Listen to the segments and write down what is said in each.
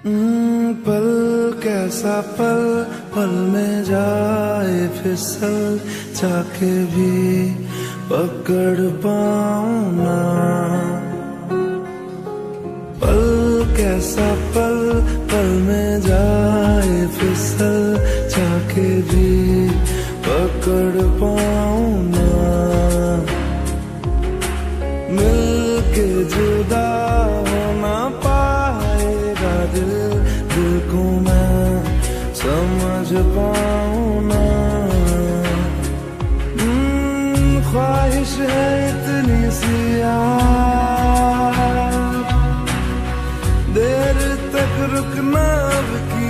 पल कैसा पल, पल में जाए फिसल, चाके भी पकड़ पाऊं ना। पल कैसा पल, पल में जाए फिसल, चाके भी पकड़ पाऊं ना। मिलके जुदा होना पाएगा दिल, दिल को मैं समझ पाऊं ना। ख्वाहिश है इतनी सी देर तक रुकना अब की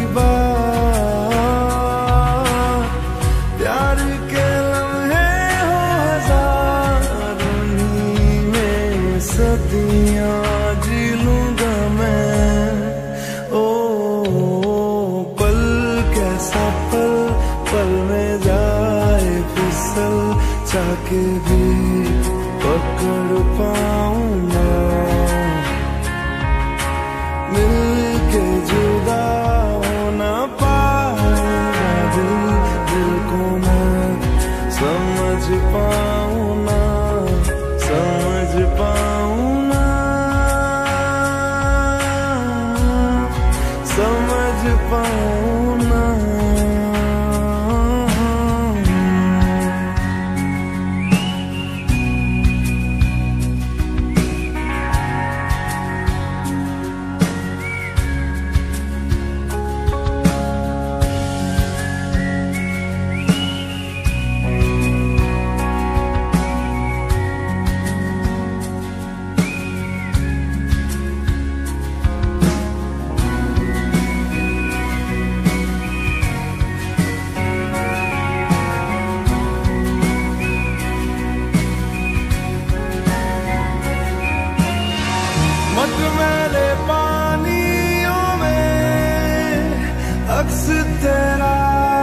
बात। प्यार के लम्हे हो हजारों, में सदियां जी लूंगा मैं। ओ पल कैसा पल, पल में जाए फिसल, चाके भी पकड़ पाऊं ना। मिलके जुदा होना पाएगा दिल, दिल को मैं समझ पाऊं ना, समझ पाऊं ना, समझ पाऊं ना। मटमैले पानियों में अक्स तेरा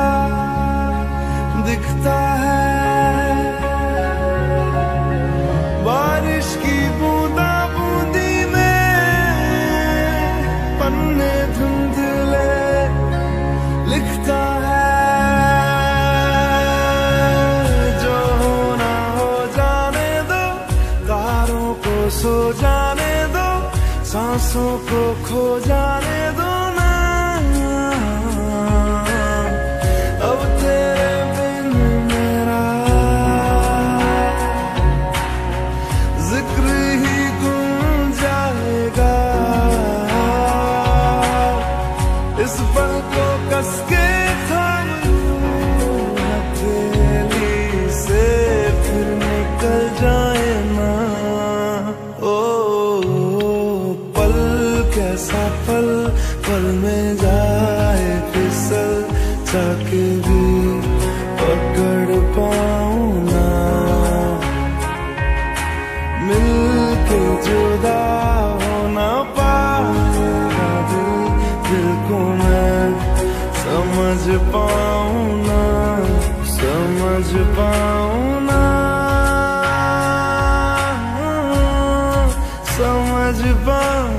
दिखता है। बारिश की बूंदा बूंदी में पन्ने धुंधले लिखता है। जो होना हो जाने दो, तारों को सो जाने दो, सांसों को खो जाने दो ना। अब तेरे बिन मेरा जिक्र ही गुम जाएगा। इस पल को कस के थाम लूं हथेली से, फिर निकल जाए ना। ओ कैसा पल, पल में जाए फिसल, चाके भी पकड़ पाऊं ना। मिलके जुदा होना पाएगा दिल, दिल को मैं समझ पाऊं ना, समझ पाऊं ना, समझ पाऊं।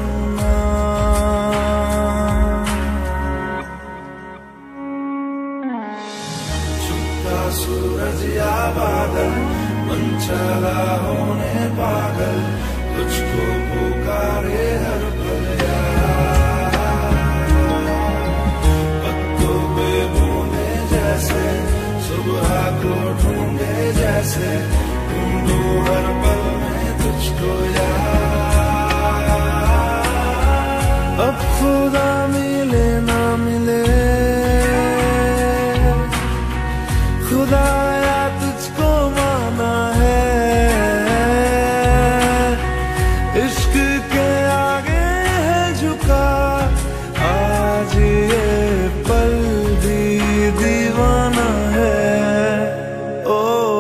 सूरज या बादल, मन चला होने पागल, तुझको पुकारे हर पल यार। पत्तों पे बूंदे जैसे, सुबह को ढूंढे जैसे, ढूंढूं हर पल में तुझको यार। अब खुदा मिले ना मिले, खुदाया तुझको माना है। इश्क के आगे है झुका आज ये पल भी दीवाना है। ओ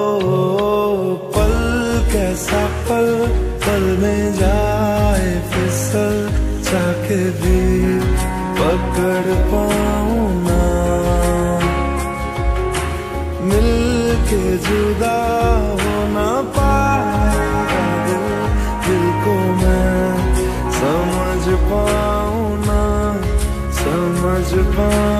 पल कैसा पल, पल में जाए फिसल, चाके भी पकड़ पाऊं ना। मिलके जुदा होना पाएगा दिल, दिल को मैं समझ पाऊं ना, जुबान